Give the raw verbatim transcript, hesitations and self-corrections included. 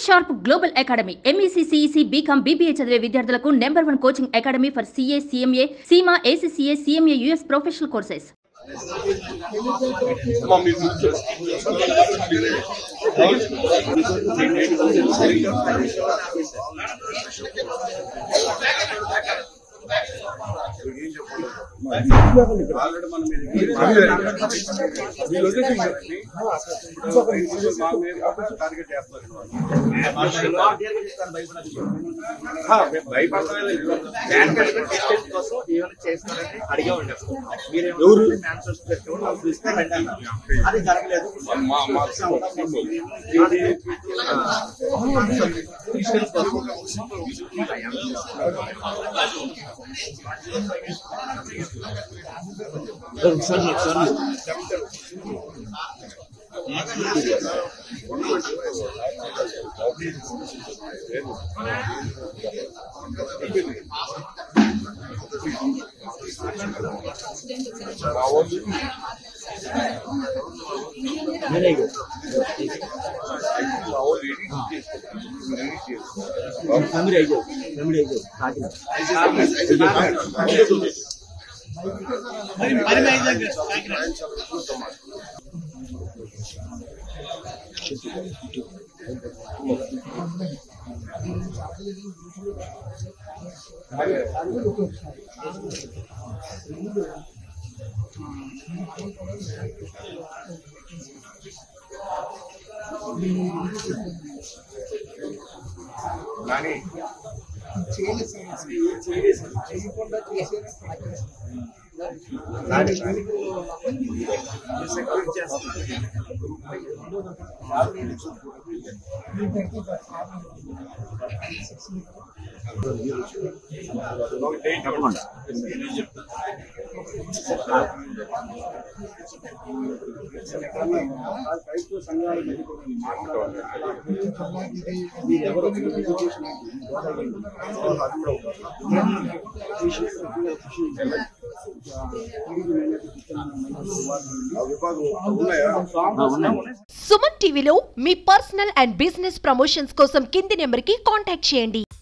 Sharp global academy MEC CEC BCom BBA చదివే విద్యార్థులకు number one coaching academy for CA CMA CIMA ACCA CMA US professional courses. అది జరగలేదు. Nani Nani Nani security చేస్తాను. సుమన్ టీవీలో మీ పర్సనల్ అండ్ బిజినెస్ ప్రమోషన్స్ కోసం కింది నెంబర్కి కాంటాక్ట్ చేయండి.